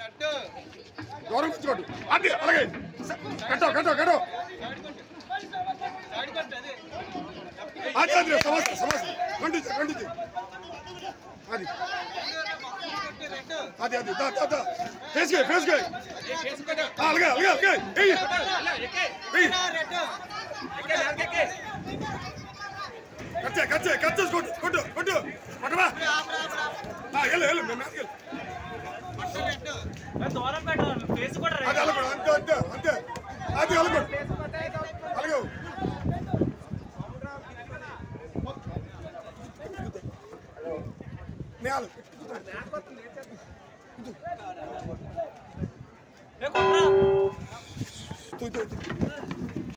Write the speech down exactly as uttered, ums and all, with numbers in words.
దూరం కూర్చోడు అది అలాగే కట్టో కట్టో కట్టో ఆచార్య సమస్య సమస్య ఖండించు ఖండించు అది అది అది దా దా దా ఫేస్ గే ఫేస్ గే అలాగే అలాగే అలాగే ఏయ్ ఏయ్ కచ్చే కచ్చే కచ్చే కొట్టు కొట్టు కొట్టు పక్కవా ఆ ఎల్ల ఎల్ల మే మ్యాచ్ గెల్ मैं దూరం పెట్టాను ఫేస్ కూడా రైట్ అది అలాగే అంతే అంతే అంతే అది అలాగే అలాగే నేల ఏ కొట్రా తు తు